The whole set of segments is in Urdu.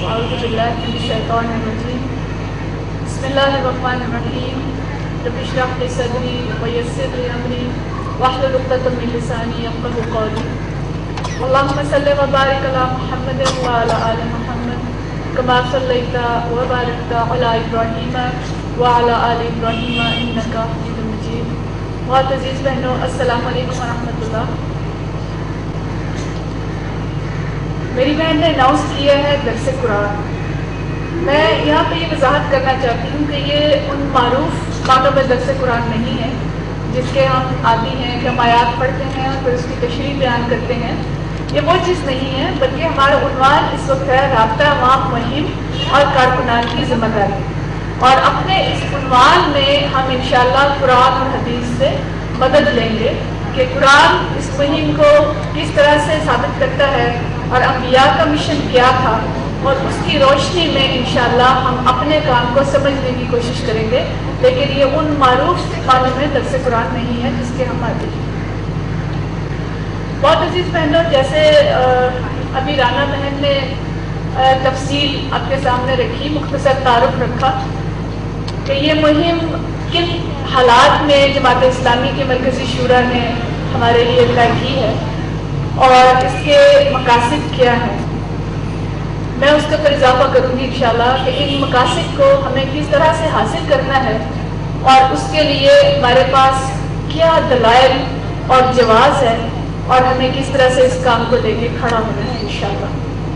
أعوذ بالله من الشيطان الرجيم بسم الله الرحمن الرحيم رب اشرح لي صدري ويسر لي أمري واحلل عقدة من لساني يفقهوا قولي اللهم صل وبارك على محمد وعلى آل محمد كما صليت وباركت على إبراهيم وعلى آل إبراهيم إنك حميد مجيد. بہت عزیز بہنوں، السلام علیکم ورحمۃ اللہ. میری بہن نے اناؤنس کیا ہے درس قرآن. میں یہاں پہ یہ وضاحت کرنا چاہتی ہوں کہ یہ ان معروف باتوں میں درس قرآن نہیں ہے جس کے ہم عادی ہیں کہ ہم آیات پڑھتے ہیں اور پھر اس کی تشریح بیان کرتے ہیں. یہ وہ چیز نہیں ہے، بلکہ ہمارا عنوان اس وقت ہے رابطہ عوام مہم اور کارکنان کی ذمہ داری. اور اپنے اس عنوان میں ہم انشاءاللہ قرآن اور حدیث سے مدد لیں گے کہ قرآن اس مہم کو کس طرح سے ثابت کرتا ہے اور انبیاء کا مشن کیا تھا، اور اس کی روشنی میں انشاءاللہ ہم اپنے کام کو سمجھنے کی کوشش کریں گے. لیکن یہ ان معروف معنوں میں درس قرآن نہیں ہے جس کے ہم عادی ہیں. بہت عزیز بہنوں، جیسے ابھی رانا بہن نے تفصیل آپ کے سامنے رکھی، مختصر تعارف رکھا کہ یہ مہم کن حالات میں جماعت اسلامی کے مرکزی شورا نے ہمارے لیے طے کی ہے اور اس کے مقاصد کیا ہیں. میں اس کے اوپر اضافہ کروں گی انشاءاللہ کہ ان مقاصد کو ہمیں کس طرح سے حاصل کرنا ہے اور اس کے لیے ہمارے پاس کیا دلائل اور جواز ہے اور ہمیں کس طرح سے اس کام کو لے کے کھڑا ہونا ہے انشاءاللہ.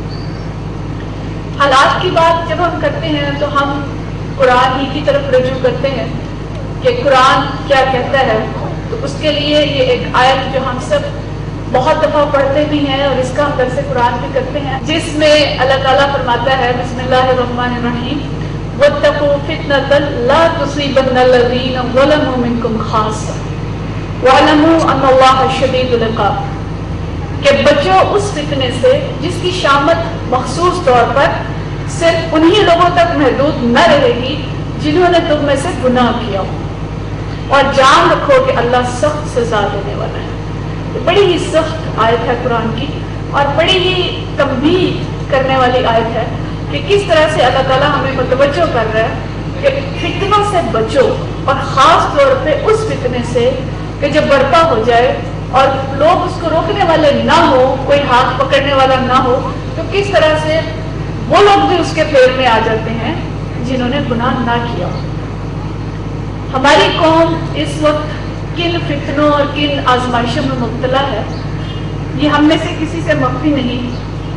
حالات کی بات جب ہم کرتے ہیں تو ہم قرآن ہی کی طرف رجوع کرتے ہیں کہ قرآن کیا کہتا ہے. تو اس کے لیے یہ ایک آیت جو ہم سب بہت دفعہ پڑھتے بھی ہیں اور اس کا ہم درس قرآن بھی کرتے ہیں، جس میں اللہ تعالیٰ فرماتا ہے بسم اللہ الرحمن الرحیم وَاتَّقُوا فِتْنَةً لَا تُصِيبَنَّ الَّذِينَ ظَلَمُوا مِنْكُمْ خَاصَّةً وَاعْلَمُوا أَنَّ اللَّهَ شَدِيدُ الْعِقَابِ، کہ بچو اس فتنے سے جس کی شامت مخصوص طور پر صرف انہی لوگوں تک محدود نہ رہے گی جنہوں نے تم میں سے گناہ کیا ہو، اور جان رکھو کہ اللہ سخت سزا دینے والا ہے. بڑی ہی سخت آیت ہے قرآن کی اور بڑی ہی تنبیہ کرنے والی آیت ہے کہ کس طرح سے اللہ تعالیٰ ہمیں متوجہ کر رہا ہے کہ فتنوں سے بچو، اور خاص طور پہ اس فتنے سے کہ جب برپا ہو جائے اور لوگ اس کو روکنے والے نہ ہو، کوئی ہاتھ پکڑنے والا نہ ہو، تو کس طرح سے وہ لوگ بھی اس کے پھیر میں آ جاتے ہیں جنہوں نے گناہ نہ کیا. ہماری قوم اس وقت کن فتنوں اور کن آزمائشوں میں مبتلا ہے، یہ ہم میں سے کسی سے مخفی نہیں،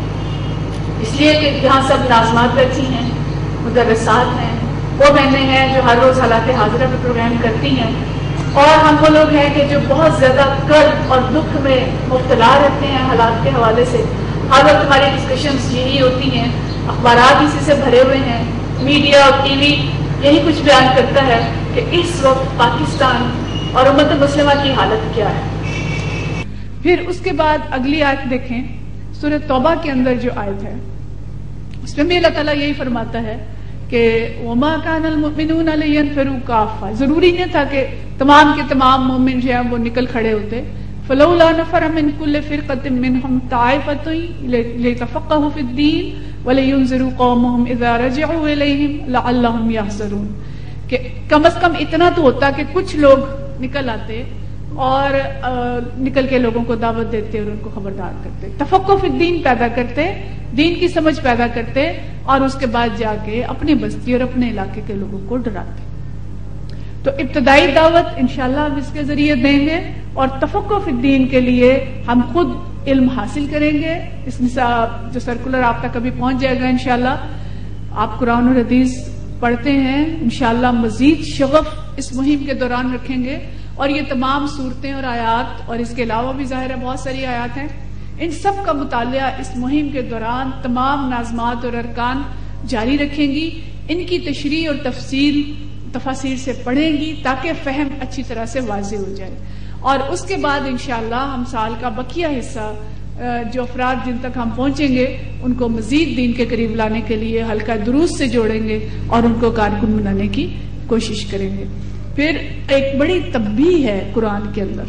اس لیے کہ یہاں سب ناظمات بیٹھی ہیں، مدرسات ہیں، وہ بہنیں ہیں جو ہر روز حالات حاضرہ میں پروگرام کرتی ہیں، اور ہم وہ لوگ ہیں کہ جو بہت زیادہ کرب اور دکھ میں مبتلا رہتے ہیں حالات کے حوالے سے. ہر وقت ہماری ڈسکشنز یہی ہوتی ہیں، اخبارات اسی سے بھرے ہوئے ہیں، میڈیا اور ٹی وی یہی کچھ بیان کرتا ہے کہ اس وقت پاکستان اور امت مسلمہ کی حالت کیا ہے. پھر اس کے بعد اگلی آیت دیکھیں، سورہ توبہ کے اندر جو آیت ہے اس میں بھی اللہ تعالیٰ یہی فرماتا ہے کہ وَمَا كَانَ الْمُؤْمِنُونَ لِيَنْفِرُوا كَافَّةً، ضروری نہیں تھا کہ تمام کے تمام مومن جو ہیں وہ نکل کھڑے ہوتے. فَلَوْلَا نَفَرَ مِنْ كُلِّ فِرْقَةٍ مِّنْهُمْ طَائِفَةٌ لِيَتَفَقَّهُوا فِي الدِّينِ وَلِيُنذِرُوا قَوْمَهُمْ إِذَا رَجَعُوا إِلَيْهِمْ لَعَلَّهُمْ يَحْذَرُونَ، کہ کم از کم اتنا تو ہوتا کہ کچھ لوگ نکل آتے اور نکل کے لوگوں کو دعوت دیتے اور ان کو خبردار کرتے، تفقہ فی الدین پیدا کرتے، دین کی سمجھ پیدا کرتے، اور اس کے بعد جا کے اپنی بستی اور اپنے علاقے کے لوگوں کو ڈراتے. تو ابتدائی دعوت انشاءاللہ ہم اس کے ذریعے دیں گے، اور تفقہ فی الدین کے لیے ہم خود علم حاصل کریں گے. اس جو سرکولر آپ تک ابھی پہنچ جائے گا انشاءاللہ. آپ قرآن اور حدیث پڑھتے ہیں، انشاءاللہ مزید شغف اس مہم کے دوران رکھیں گے، اور یہ تمام صورتیں اور آیات اور اس کے علاوہ بھی ظاہر ہے بہت ساری آیات ہیں، ان سب کا مطالعہ اس مہم کے دوران تمام ناظمات اور ارکان جاری رکھیں گی. ان کی تشریح اور تفاسیر سے پڑھیں گی تاکہ فہم اچھی طرح سے واضح ہو جائے. اور اس کے بعد انشاءاللہ ہم سال کا بقیہ حصہ جو افراد جن تک ہم پہنچیں گے ان کو مزید دین کے قریب لانے کے لیے حلقہ دروس سے جوڑیں گے اور ان کو کارکن بنانے کی کوشش کریں گے. پھر ایک بڑی تنبیہ ہے قرآن کے اندر،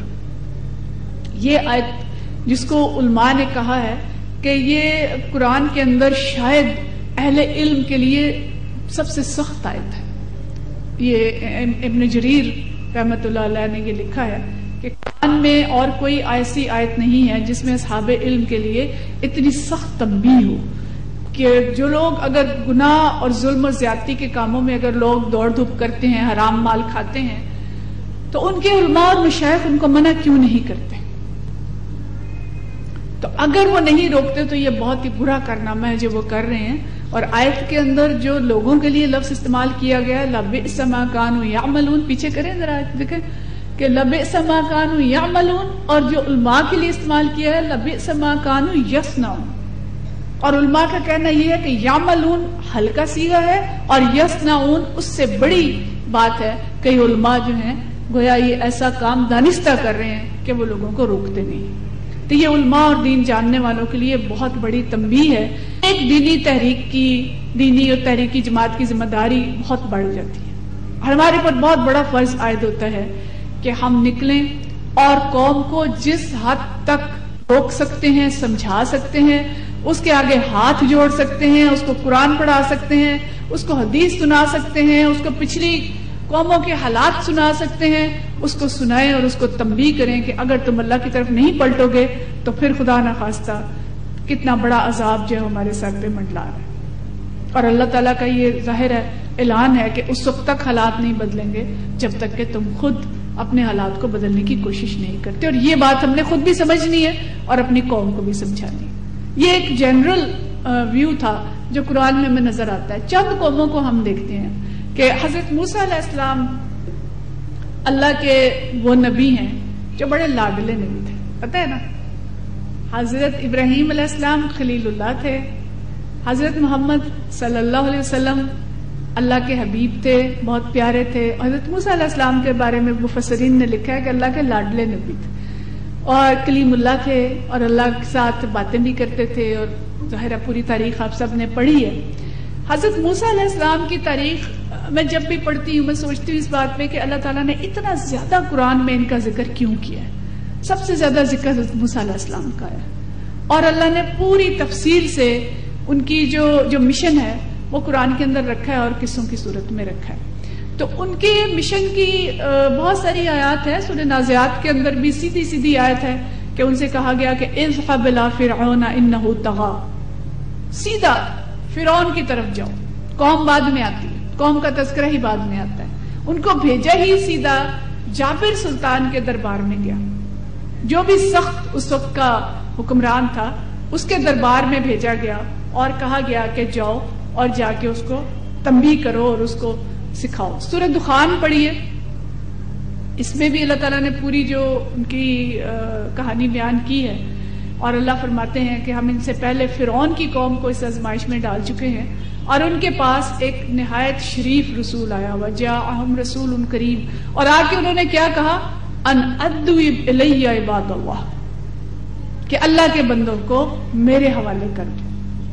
یہ آیت جس کو علماء نے کہا ہے کہ یہ قرآن کے اندر شاید اہل علم کے لیے سب سے سخت آیت ہے. یہ ابن جریر رحمۃ اللہ علیہ نے یہ لکھا ہے کہ قرآن میں اور کوئی ایسی آیت نہیں ہے جس میں اصحاب علم کے لیے اتنی سخت تنبیہ ہو کہ جو لوگ اگر گناہ اور ظلم اور زیادتی کے کاموں میں اگر لوگ دوڑ دھوپ کرتے ہیں، حرام مال کھاتے ہیں، تو ان کے علماء اور مشائخ ان کو منع کیوں نہیں کرتے؟ تو اگر وہ نہیں روکتے تو یہ بہت ہی برا کارنامہ ہے جو وہ کر رہے ہیں. اور آیت کے اندر جو لوگوں کے لیے لفظ استعمال کیا گیا لبئس ما کانوا یعملون، پیچھے کریں ذرا دیکھیں کہ لبئس ما کانوا یعملون، اور جو علماء کے لیے استعمال کیا ہے لبئس ما کانوا یصنعون. اور علماء کا کہنا یہ ہے کہ یعملون ہلکا صیغہ ہے اور یصنعون اس سے بڑی بات ہے. کئی علماء جو ہیں گویا یہ ایسا کام دانستہ کر رہے ہیں کہ وہ لوگوں کو روکتے نہیں. تو یہ علماء اور دین جاننے والوں کے لیے بہت بڑی تنبیہ ہے. ایک دینی تحریک کی، دینی اور تحریکی جماعت کی ذمہ داری بہت بڑھ جاتی ہے. ہمارے پر بہت بڑا فرض عائد ہوتا ہے کہ ہم نکلیں اور قوم کو جس حد تک روک سکتے ہیں، سمجھا سکتے ہیں، اس کے آگے ہاتھ جوڑ سکتے ہیں، اس کو قرآن پڑھا سکتے ہیں، اس کو حدیث سنا سکتے ہیں، اس کو پچھلی قوموں کے حالات سنا سکتے ہیں، اس کو سنائیں اور اس کو تنبیہ کریں کہ اگر تم اللہ کی طرف نہیں پلٹو گے تو پھر خدا نخواستہ کتنا بڑا عذاب جو ہے ہمارے سر پہ منڈلا رہا ہے. اور اللہ تعالیٰ کا یہ ظاہر ہے اعلان ہے کہ اس وقت تک حالات نہیں بدلیں گے جب تک کہ تم خود اپنے حالات کو بدلنے کی کوشش نہیں کرتے. اور یہ بات ہم نے خود بھی سمجھنی ہے اور اپنی قوم کو بھی سمجھانی ہے. یہ ایک جنرل ویو تھا جو قرآن میں ہمیں نظر آتا ہے. چند قوموں کو ہم دیکھتے ہیں کہ حضرت موسیٰ علیہ السلام اللہ کے وہ نبی ہیں جو بڑے لاڈلے نبی تھے، پتہ ہے نا. حضرت ابراہیم علیہ السلام خلیل اللہ تھے، حضرت محمد صلی اللہ علیہ وسلم اللہ کے حبیب تھے، بہت پیارے تھے. حضرت موسیٰ علیہ السلام کے بارے میں مفسرین نے لکھا ہے کہ اللہ کے لاڈلے نبی تھے اور کلیم اللہ تھے اور اللہ کے ساتھ باتیں بھی کرتے تھے. اور ظاہرہ پوری تاریخ آپ سب نے پڑھی ہے. حضرت موسیٰ علیہ السلام کی تاریخ میں جب بھی پڑھتی ہوں میں سوچتی ہوں اس بات پہ کہ اللہ تعالیٰ نے اتنا زیادہ قرآن میں ان کا ذکر کیوں کیا ہے. سب سے زیادہ ذکر حضرت موسیٰ علیہ السلام کا ہے اور اللہ نے پوری تفصیل سے ان کی جو مشن ہے وہ قرآن کے اندر رکھا ہے اور قصوں کی صورت میں رکھا ہے. تو ان کے مشن کی بہت ساری آیات ہے. سورہ نازعات کے اندر بھی سیدھی سیدھی آیت ہے کہ ان سے کہا گیا کہ اذهب الى فرعون انه طغى، سیدھا فرعون کی طرف جاؤ. قوم بعد میں آتی ہے، قوم کا تذکرہ ہی بعد میں آتا ہے. ان کو بھیجا ہی سیدھا جابر سلطان کے دربار میں گیا، جو بھی سخت اس وقت کا حکمران تھا اس کے دربار میں بھیجا گیا اور کہا گیا کہ جاؤ اور جا کے اس کو تنبیہ کرو اور اس کو سکھاؤ. سورہ دخان پڑھیے، اس میں بھی اللہ تعالیٰ نے پوری جو ان کی کہانی بیان کی ہے اور اللہ فرماتے ہیں کہ ہم ان سے پہلے فرعون کی قوم کو اس آزمائش میں ڈال چکے ہیں اور ان کے پاس ایک نہایت شریف رسول آیا ہوا، جاءہم رسول کریم، اور آ کے انہوں نے کیا کہا، ان ادعو الی عباد اللہ، کہ اللہ کے بندوں کو میرے حوالے کر دو.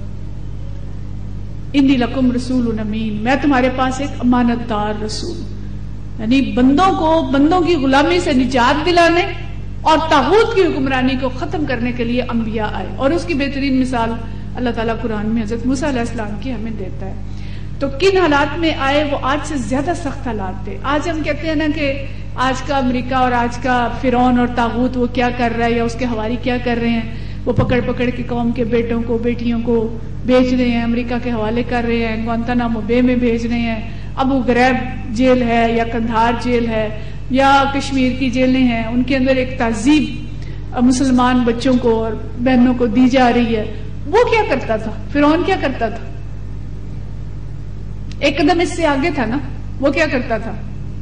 انی لکم رسول امین، میں تمہارے پاس ایک امانت دار رسول، یعنی بندوں کی غلامی سے نجات دلانے اور طاغوت کی حکمرانی کو ختم کرنے کے لیے انبیاء آئے. اور اس کی بہترین مثال اللہ تعالیٰ قرآن میں حضرت موسیٰ علیہ السلام کی ہمیں دیتا ہے. تو کن حالات میں آئے؟ وہ آج سے زیادہ سخت حالات تھے. آج ہم کہتے ہیں نا کہ آج کا امریکہ اور آج کا فرعون اور طاغوت وہ کیا کر رہا ہے یا اس کے حواری کیا کر رہے ہیں، وہ پکڑ پکڑ کے قوم کے بیٹوں کو بیٹیوں کو بھیج رہے ہیں، امریکہ کے حوالے کر رہے ہیں، گوانتانامو بے میں بھیج رہے ہیں، ابو غریب جیل ہے یا قندھار جیل ہے یا کشمیر کی جیلیں ہیں، ان کے اندر ایک تعذیب مسلمان بچوں کو اور بہنوں کو دی جا رہی ہے. وہ کیا کرتا تھا؟ فرعون کیا کرتا تھا؟ ایک قدم اس سے آگے تھا نا. وہ کیا کرتا تھا؟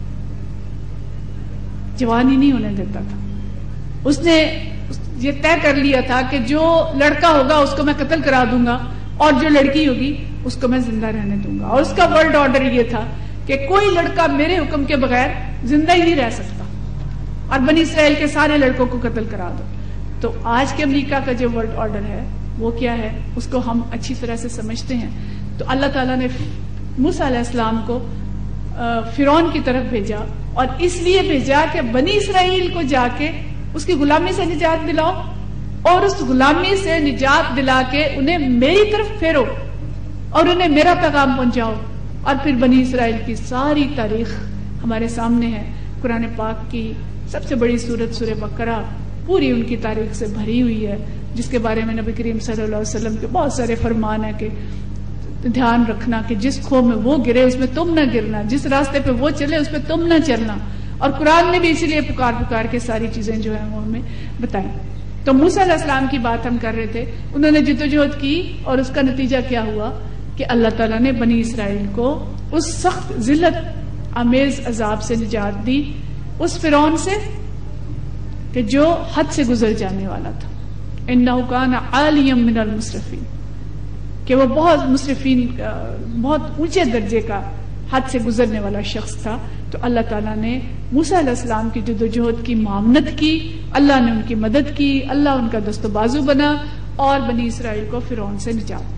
جوان ہی نہیں ہونے دیتا تھا. اس نے یہ طے کر لیا تھا کہ جو لڑکا ہوگا اس کو میں قتل کرا دوں گا اور جو لڑکی ہوگی اس کو میں زندہ رہنے دوں گا. اور اس کا ورلڈ آرڈر یہ تھا کہ کوئی لڑکا میرے حکم کے بغیر زندہ ہی نہیں رہ سکتا اور بنی اسرائیل کے سارے لڑکوں کو قتل کرا دو. تو آج کے امریکہ کا جو ورلڈ آرڈر ہے وہ کیا ہے اس کو ہم اچھی طرح سے سمجھتے ہیں. تو اللہ تعالیٰ نے موسیٰ علیہ السلام کو فرعون کی طرف بھیجا اور اس لیے بھیجا کہ بنی اسرائیل کو جا کے اس کی غلامی سے نجات دلاؤ اور اس غلامی سے نجات دلا کے انہیں میری طرف پھیرو اور انہیں میرا پیغام پہنچاؤ. اور پھر بنی اسرائیل کی ساری تاریخ ہمارے سامنے ہے. قرآن پاک کی سب سے بڑی سورت سورہ بقرہ پوری ان کی تاریخ سے بھری ہوئی ہے، جس کے بارے میں نبی کریم صلی اللہ علیہ وسلم کے بہت سارے فرمان ہیں کہ دھیان رکھنا کہ جس کھو میں وہ گرے اس میں تم نہ گرنا، جس راستے پہ وہ چلے اس پہ تم نہ چلنا. اور قرآن نے بھی اسی لیے پکار کے ساری چیزیں جو ہیں وہ ہمیں بتائیں. تو موسیٰ علیہ السلام کی بات ہم کر رہے تھے. انہوں نے جدوجہد کی اور اس کا نتیجہ کیا ہوا کہ اللہ تعالیٰ نے بنی اسرائیل کو اس سخت ذلت آمیز عذاب سے نجات دی، اس فرعون سے کہ جو حد سے گزر جانے والا تھا. انہ کان عالیا من المسرفین، کہ وہ بہت مسرفین، بہت اونچے درجے کا حد سے گزرنے والا شخص تھا. تو اللہ تعالیٰ نے موسیٰ علیہ السلام کی جدوجہد کی معاونت کی، اللہ نے ان کی مدد کی، اللہ ان کا دست و بازو بنا اور بنی اسرائیل کو فرعون سے نجات دی.